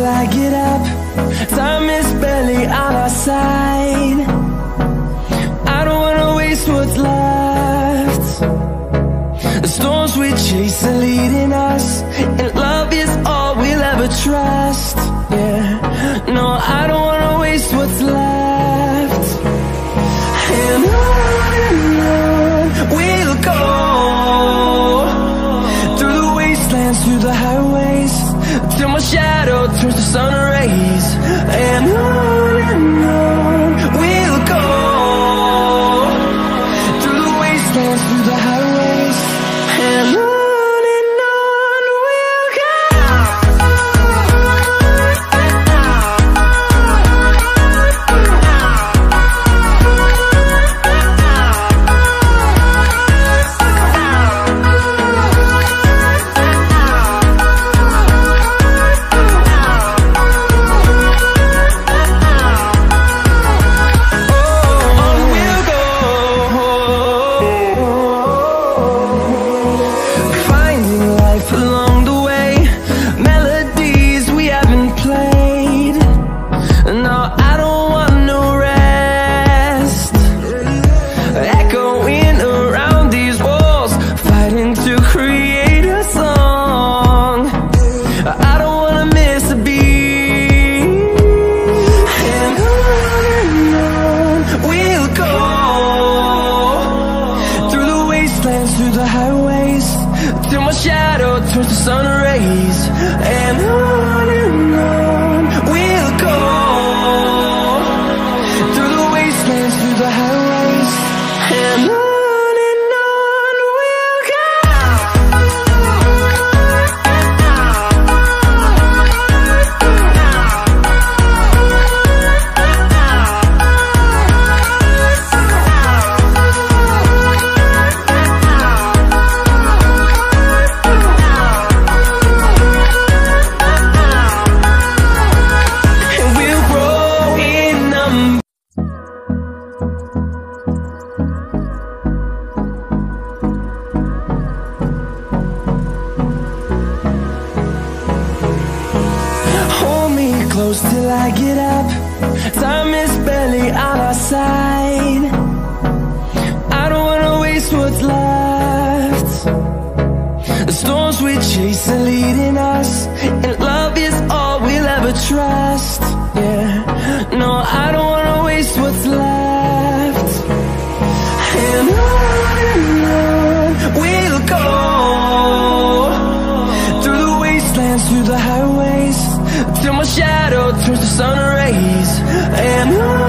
till I get up. Time is barely on our side. I don't wanna waste what's left. The storms we chase are leading us, and love is all we'll ever trust. Yeah, no, I don't wanna waste what's left. And on we'll go, through the wastelands, through the highways, till my shadow turns to sun rays. And on we'll go, through the wastelands, through the highways, and on we'll go. Through the highways, till my shadow turns to sun rays. And on we'll go, through the wastelands, through the highways, and on we'll go. Close till I get up. Time is barely on our side. I don't wanna waste what's left. The storms we chase are leading us, and love is all we'll ever trust. Yeah, no, I don't wanna waste what's left. And on we'll go, through the wastelands, through the highways, till my shadow turns to sun rays. And on